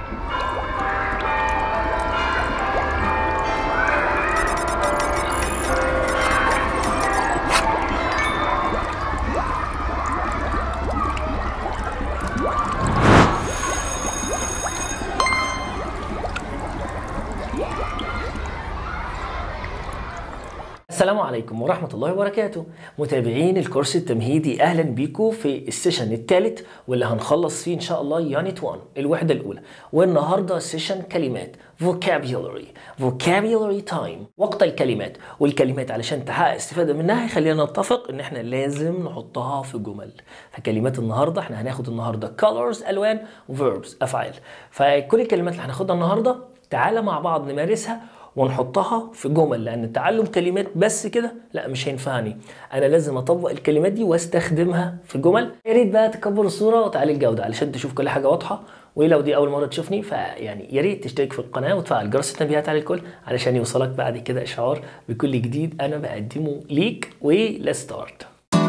السلام عليكم ورحمة الله وبركاته. متابعين الكورس التمهيدي، أهلا بيكم في السيشن الثالث واللي هنخلص فيه إن شاء الله يونت 1 الوحدة الأولى. والنهاردة سيشن كلمات vocabulary time، وقت الكلمات. والكلمات علشان تحقق استفادة منها خلينا نتفق إن احنا لازم نحطها في جمل. فكلمات النهاردة احنا هناخد النهاردة colors ألوان، verbs أفعال. فكل الكلمات اللي هناخدها النهاردة تعالى مع بعض نمارسها ونحطها في جمل، لان تعلم كلمات بس كده لا مش هينفعني، انا لازم اطبق الكلمات دي واستخدمها في جمل. يا ريت بقى تكبر الصوره وتعلي الجوده علشان تشوف كل حاجه واضحه. ولو دي اول مره تشوفني فيعني يا ريت تشترك في القناه وتفعل جرس التنبيهات على الكل علشان يوصلك بعد كده اشعار بكل جديد انا بقدمه ليك. وليتس ستارت.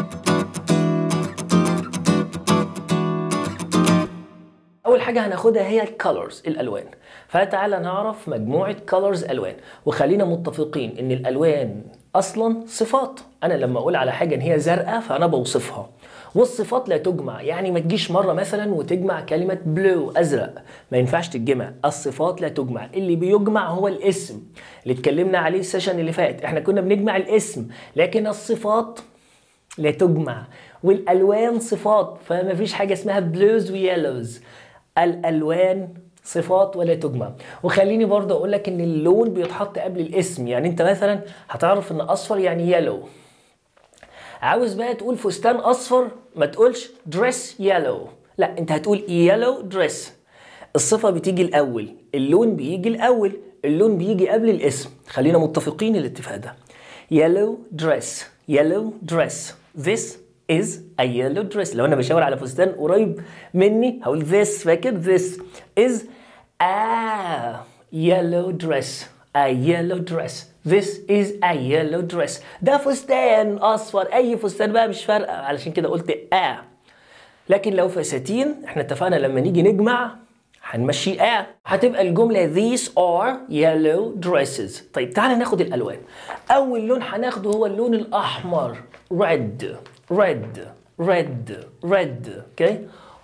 أول حاجة هناخدها هي الكالرز، الألوان. فتعالى نعرف مجموعة كالرز ألوان، وخلينا متفقين إن الألوان أصلا صفات. أنا لما أقول على حاجة إن هي زرقاء فأنا بوصفها، والصفات لا تجمع. يعني ما تجيش مرة مثلا وتجمع كلمة بلو أزرق، ما ينفعش تتجمع. الصفات لا تجمع، اللي بيجمع هو الاسم اللي اتكلمنا عليه السيشن اللي فات. إحنا كنا بنجمع الاسم، لكن الصفات لا تجمع، والألوان صفات. فما فيش حاجة اسمها بلوز ويلوز، الألوان صفات ولا تجمع. وخليني برضه أقول لك إن اللون بيتحط قبل الاسم. يعني أنت مثلا هتعرف إن أصفر يعني يلو. عاوز بقى تقول فستان أصفر ما تقولش دريس يلو، لا أنت هتقول يلو دريس. الصفة بتيجي الأول، اللون بيجي الأول، اللون بيجي قبل الاسم. خلينا متفقين الاتفاق ده. yellow dress yellow dress this is a yellow dress. لو انا بشاور على فستان قريب مني هقول this. فاكر this is a yellow dress a yellow dress this is a yellow dress. ده فستان اصفر، اي فستان بقى مش فارقه، علشان كده قلت لكن لو فساتين احنا اتفقنا لما نيجي نجمع هنمشي هتبقى الجملة these are yellow dresses. طيب تعالى ناخد الألوان. أول لون هناخده هو اللون الأحمر red red red red okay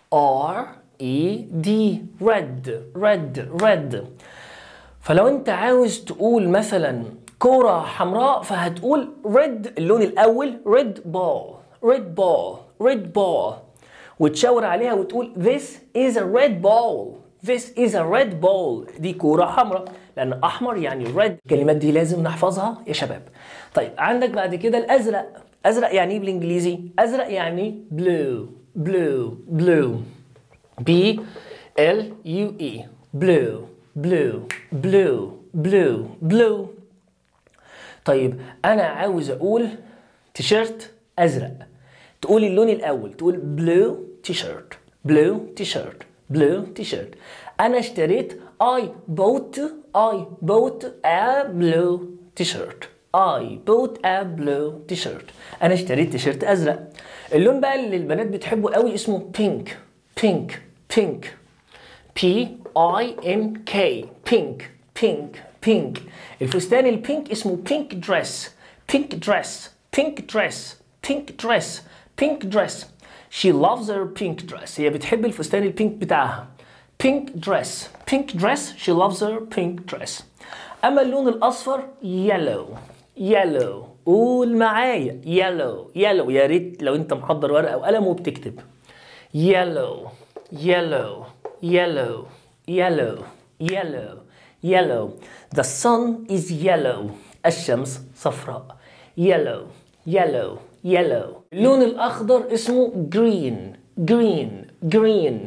R-E-D red red red. فلو أنت عاوز تقول مثلا كرة حمراء فهتقول red اللون الأول red ball red ball red ball، وتشاور عليها وتقول this is a red ball this is a red ball. دي كورة حمراء لأن أحمر يعني red. الكلمات دي لازم نحفظها يا شباب. طيب عندك بعد كده الأزرق. أزرق يعني إيه بالإنجليزي؟ أزرق يعني blue blue blue B L U E blue blue blue blue blue. طيب أنا عاوز أقول تيشيرت أزرق، تقول اللون الأول تقول blue t-shirt blue t-shirt blue t-shirt. أنا اشتريت I bought a blue t-shirt I bought a blue t-shirt. أنا اشتريت تيشيرت أزرق. اللون بقى اللي البنات بتحبه قوي اسمه pink pink pink P-I-N-K pink pink pink. الفستان البينك اسمه pink dress pink dress pink dress pink dress pink dress. She loves her pink dress. هي بتحب الفستان البينك بتاعها pink dress pink dress she loves her pink dress. أما اللون الأصفر yellow yellow. قول معايا yellow yellow. يا ريت لو أنت محضر ورقة أو قلم وبتكتب yellow yellow yellow yellow yellow yellow. The sun is yellow. الشمس صفراء yellow yellow yellow. اللون الأخضر اسمه green green green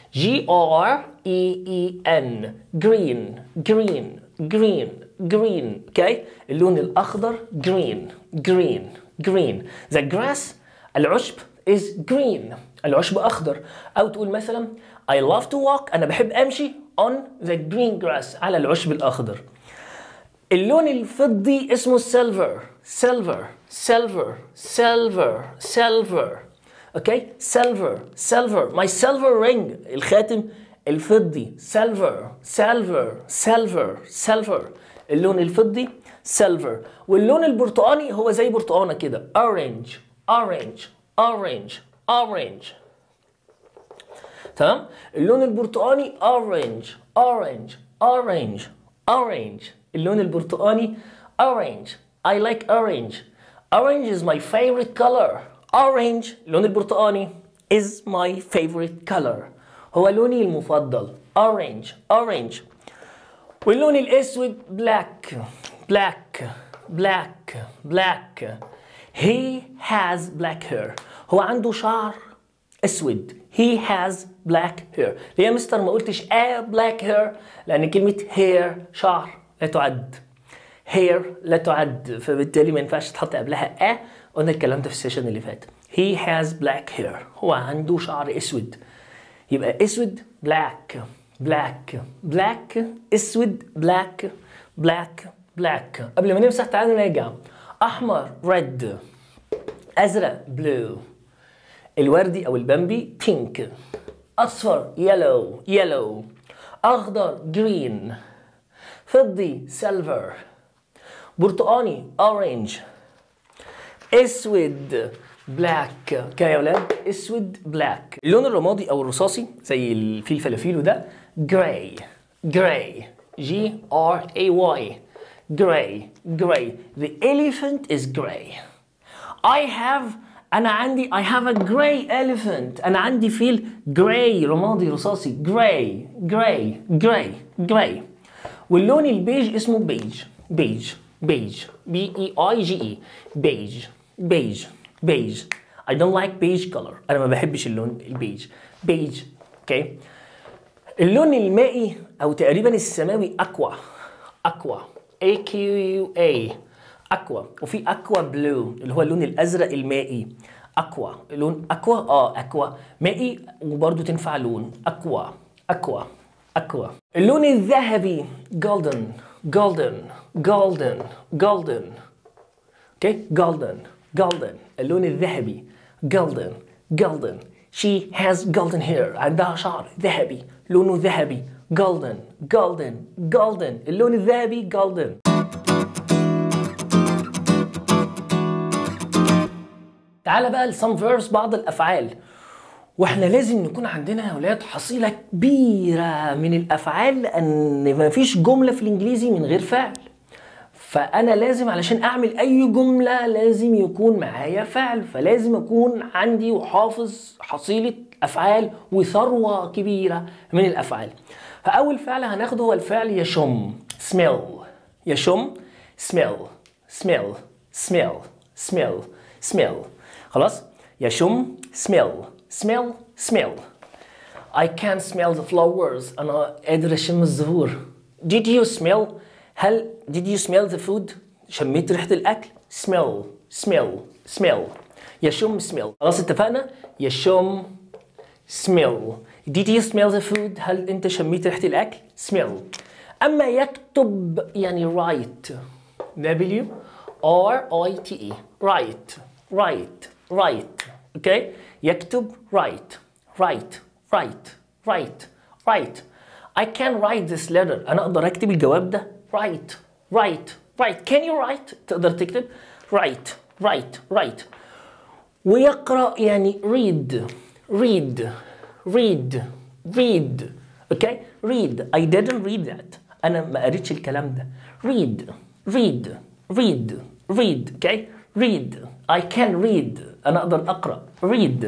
G-R-E-E-N green green green green okay. اللون الأخضر green green green. The grass العشب is green. العشب أخضر. أو تقول مثلا I love to walk. أنا بحب أمشي on the green grass على العشب الأخضر. اللون الفضي اسمه silver silver silver silver silver okay silver silver. my silver ring الخاتم الفضي silver silver silver silver. اللون الفضي silver. واللون البرتقاني هو زي برتقانه كده orange orange orange orange. تمام. اللون البرتقاني orange orange orange orange. اللون البرتقاني orange. I like orange. Orange is my favorite color. Orange اللون البرتقاني is my favorite color. هو لوني المفضل. Orange orange. واللون الاسود black black black black. He has black hair. هو عنده شعر اسود. He has black hair. ليه يا مستر ما قلتش black hair؟ لأن كلمة hair شعر لا تعد. hair لا تعد، فبالتالي ما ينفعش تحط قبلها قلنا الكلام ده في السيشن اللي فات. He has black hair. هو عنده شعر اسود. يبقى اسود black black black اسود black black black. قبل ما نمسح تعالوا نراجع. احمر red، ازرق blue، الوردي او البامبي pink، اصفر yellow yellow، اخضر green، فضي silver، برتقاني orange، اسود black. كده يا ولاد اسود black. اللون الرمادي او الرصاصي زي الفيل فلافيلو ده gray gray G-R-A-Y gray gray. The elephant is gray. I have a gray elephant. أنا عندي فيل gray رمادي رصاصي gray gray gray gray. واللون البيج اسمه beige beige beige B-E-I-G-E beige beige beige. I don't like beige color. أنا ما بحبش اللون البيج beige. okay. اللون المائي أو تقريبا السماوي aqua aqua A-Q-U-A aqua. وفي aqua blue اللي هو اللون الأزرق المائي aqua. لون aqua aqua مائي وبرضه تنفع لون aqua aqua aqua. اللون الذهبي golden golden golden golden. okay golden golden. اللون الذهبي golden golden. She has golden hair. عندها شعر ذهبي لونه ذهبي golden golden golden. اللون الذهبي golden. تعال بقى لسم فيربس بعض الافعال. واحنا لازم نكون عندنا يا اولاد حصيله كبيره من الافعال لان مفيش جمله في الانجليزي من غير فعل. فانا لازم علشان اعمل اي جمله لازم يكون معايا فعل، فلازم اكون عندي وحافظ حصيله افعال وثروه كبيره من الافعال. فاول فعل هناخده هو الفعل يشم smell. يشم smell smell smell smell smell. خلاص يشم smell smell smell. I can smell the flowers. أنا قادر أشم الزهور. Did you smell؟ did you smell the food؟ شميت ريحة الأكل؟ smell smell smell. يشم smell. خلاص اتفقنا؟ يشم smell. Did you smell the food؟ هل أنت شميت ريحة الأكل؟ smell. أما يكتب يعني write W R I T E write write write. okay. يكتب write write write write write. I can write this letter. أنا أقدر أكتب الجواب ده. write write write. can you write؟ تقدر تكتب write write write. ويقرأ يعني read read read read. okay. read. I didn't read that. أنا ما قريتش الكلام ده. read read read read. okay. read. I can read. أنا أقدر أقرأ. read.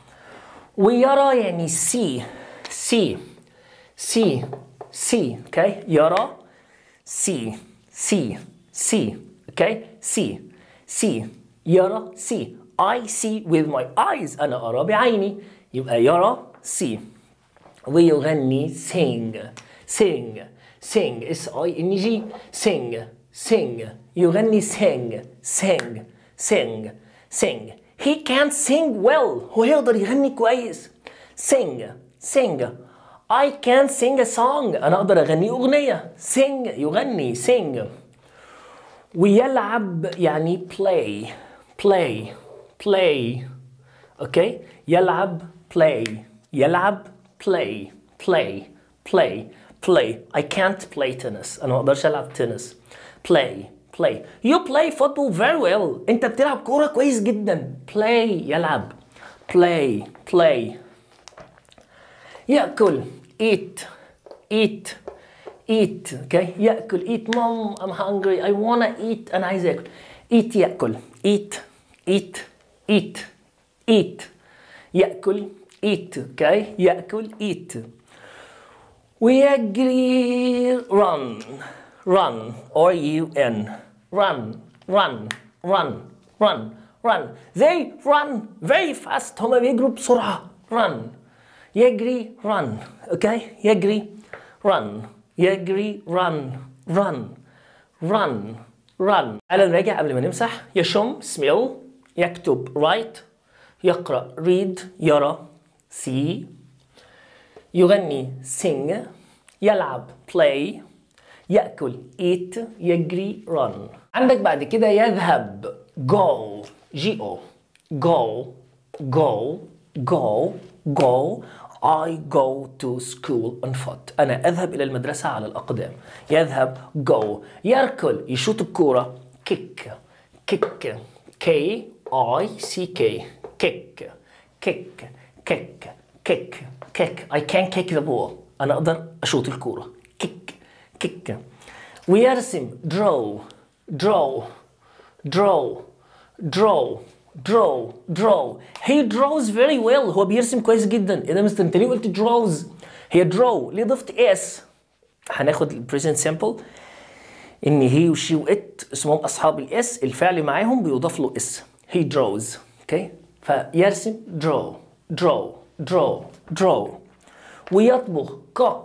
ويرى يعني see see see see. okay. يرى see see see. okay. see see يرى see. I see with my eyes. أنا أرى بعيني. يبقى يرى see. ويغني sing sing sing S-I-N-G sing sing. يغني sing sing sing sing. He can sing well. هو يقدر يغني كويس. sing sing. I can sing a song. أنا أقدر أغني أغنية. sing يغني sing. ويلعب يعني play play play. okay. يلعب play يلعب play play play I can't play tennis. أنا ما أقدرش ألعب تنس. play you play football very well. أنت بتلعب كورة كويس جدا. play يلعب. play يأكل eat okay يأكل eat mom I'm hungry I wanna eat أنا عايز أكل. eat يأكل eat يأكل eat okay يأكل eat. ويجري run R-U-N run they run very fast. هما بيجروا بسرعة. run يجري run okay يجري run. تعالى نراجع قبل ما نمسح. يشم smell يكتب write يقرأ read يرى see يغني sing يلعب play يأكل eat يجري run. عندك بعد كده يذهب go go I go to school on foot. أنا أذهب إلى المدرسة على الأقدام. يذهب go. يركل يشوط الكورة kick K-I-C-K kick I can kick the ball. أنا أقدر أشوط الكورة kick. ويرسم draw he draws very well. هو بيرسم كويس جدا. ايه ده مستر انت ليه قلت draws؟ هي draw ليه ضفت اس؟ هناخد البريزنت سامبل ان هي وشي وات اسمهم اصحاب الاس، الفعل معاهم بيضاف له اس. he draws اوكي فيرسم draw. ويطبخ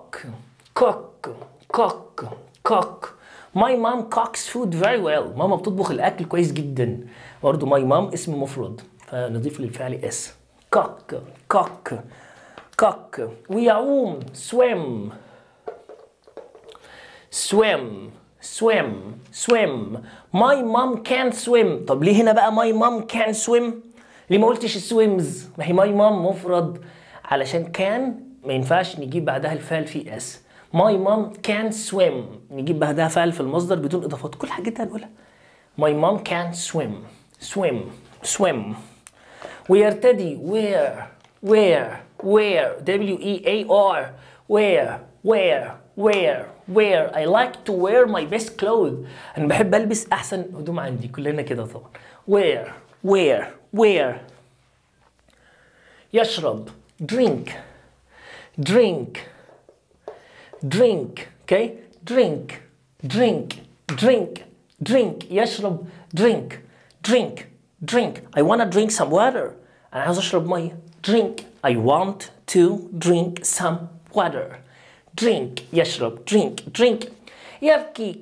cook My mom cooks food very well. ماما بتطبخ الأكل كويس جدا. برضه my mom اسم مفرد فنضيف للفعل اس. cook. ويعوم swim. My mom can't swim. طب ليه هنا بقى my mom can't swim؟ ليه ما قلتش swims؟ ما هي my mom مفرد علشان كان ما ينفعش نجيب بعدها الفعل فيه اس. My mom can swim نجيب بعدها فعل في المصدر بدون اضافات. كل حاجتها هنقولها. My mom can swim. ويرتدي wear W-E-A-R wear I like to wear my best clothes. انا بحب البس احسن هدوم عندي. كلنا كده طبعا. wear يشرب drink okay drink يشرب drink I wanna drink some water. أنا عاوز أشرب مية. drink I want to drink some water. drink يشرب drink يبكي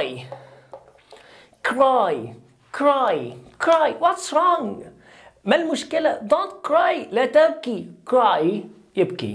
cry what's wrong؟ ما المشكلة؟ don't cry لا تبكي. cry يبكي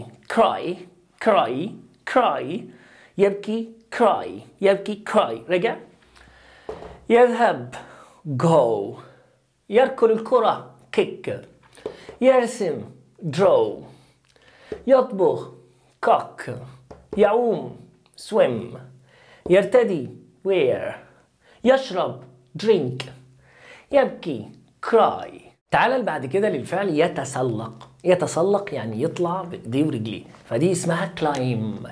cry يبكي cry رجع. يذهب go يركل الكرة kick يرسم draw يطبخ cook يعوم swim يرتدي wear يشرب drink يبكي cry. تعال بعد كده للفعل يتسلق يعني يطلع بإيديه ورجليه فدي اسمها climb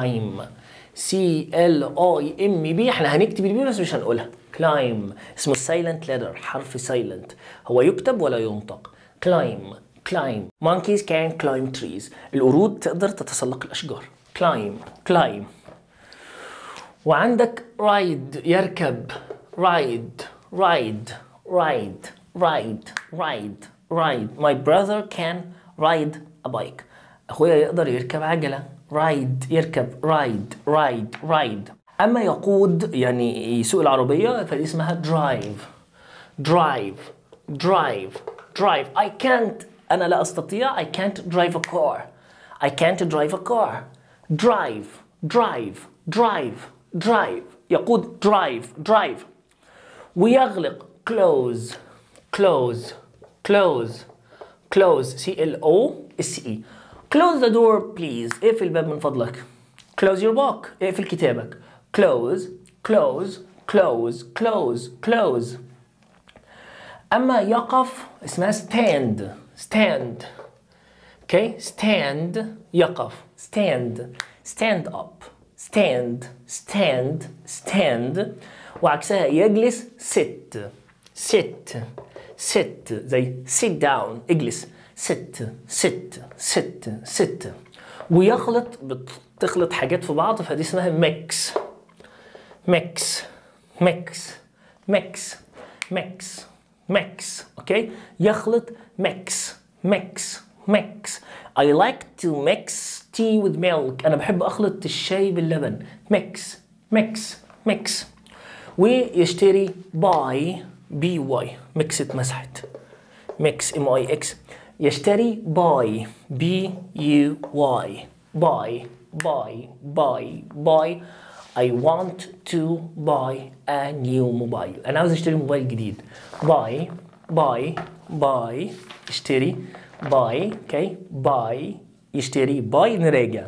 C-L-I-M-B. احنا هنكتب البي بس مش هنقولها. climb اسمه silent letter حرف silent هو يكتب ولا ينطق. climb monkeys can climb trees القرود تقدر تتسلق الأشجار. climb. وعندك ride يركب ride my brother can ride a bike. أخويا يقدر يركب عجلة. يركب ride. أما يقود يعني يسوق العربية فدي اسمها drive. I can't أنا لا أستطيع I can't drive a car. drive يقود drive. ويغلق close C-L-O-S-E. close the door please اقفل الباب من فضلك. close your book. اقفل كتابك. close close close close close. أما يقف اسمها stand stand. okay stand يقف stand stand up stand stand stand. وعكسها يجلس sit sit sit زي sit down اجلس sit sit sit sit. ويخلط بتخلط حاجات في بعض فدي اسمها mix mix mix mix mix mix. اوكي يخلط mix mix mix. I like to mix tea with milk. انا بحب اخلط الشاي باللبن. mix mix mix. ويشتري buy by mix اتمسحت mix mix. يشتري buy buy buy buy buy buy. I want to buy a new mobile. أنا عاوز أشتري موبايل جديد. buy buy buy اشتري buy. okay buy يشتري buy. نراجع.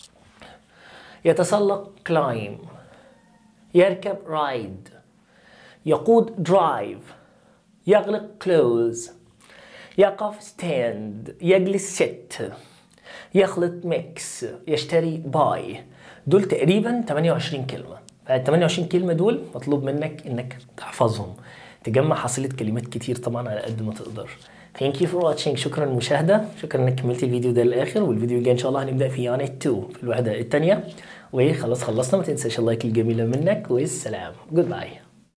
يتسلق climb. يركب ride. يقود drive. يغلق close. يقف stand. يجلس sit. يخلط mix. يشتري buy. دول تقريبا 28 كلمة. فال 28 كلمة دول مطلوب منك انك تحفظهم، تجمع حصيلة كلمات كتير طبعا على قد ما تقدر. Thank you for watching. شكرا للمشاهدة، شكرا انك كملت الفيديو ده للآخر، والفيديو الجاي ان شاء الله هنبدأ في يونت 2 في الوحدة الثانية. وخلاص خلصنا، ما تنساش اللايك الجميلة منك، والسلام. Goodbye.